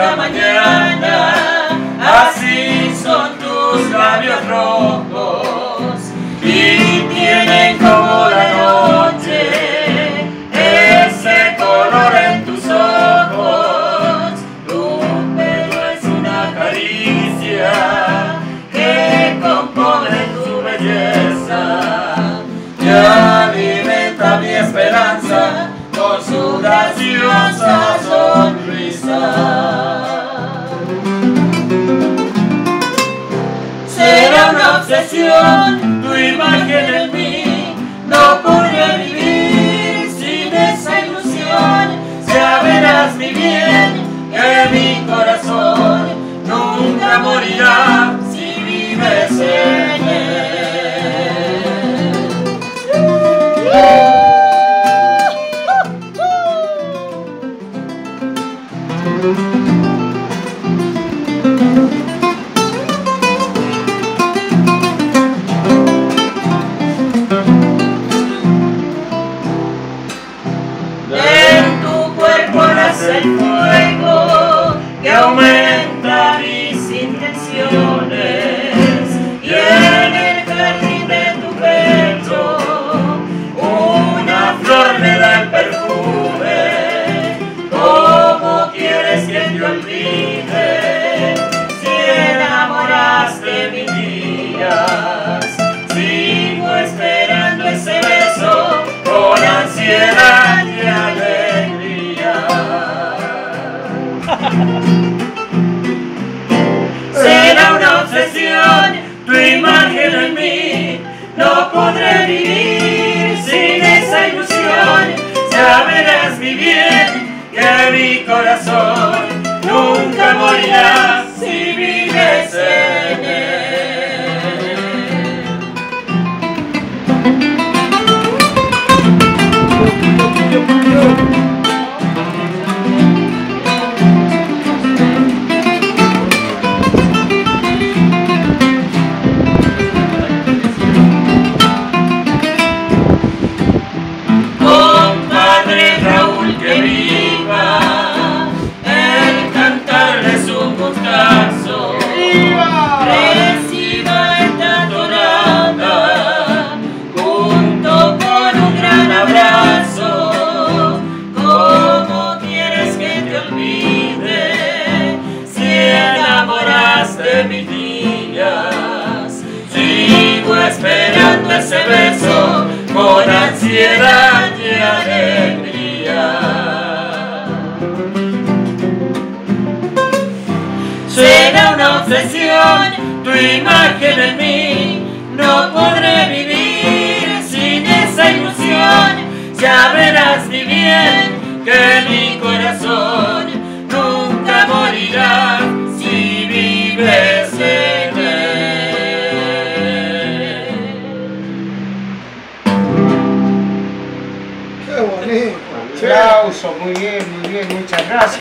la mañana, así son tus labios rojos y tienen como la noche ese color en tus ojos. Tu pelo es una caricia que compone tu belleza y alimenta mi esperanza con su graciosa sonrisa. Será una obsesión tu imagen en mí, no podré vivir sin esa ilusión. Ya verás mi bien, que mi corazón nunca morirá si vives en él. En tu cuerpo nace el fuego que aumenta mis intenciones, y en el jardín de tu pecho una flor me da el perfume. ¿Cómo quieres que te olvide si enamoraste mis días? Sigo esperando ese beso con ansiedad y alegría. Será una obsesión tu imagen en mí, no podré vivir sin esa ilusión. Ya verás mi bien, que mi corazón nunca morirá si vives en él. Compadre Raúl, que viva el cantar de su gustazo. Reciba esta tonada junto con un gran abrazo. ¿Cómo quieres que te olvide si enamoraste mis días? Sigo esperando ese beso con ansiedad y alegría. Será una obsesión tu imagen en mí, no podré vivir sin esa ilusión. Ya verás mi bien, que mi corazón nunca morirá si vives en él. ¡Qué bonito! Aplauso, muy bien, muchas gracias.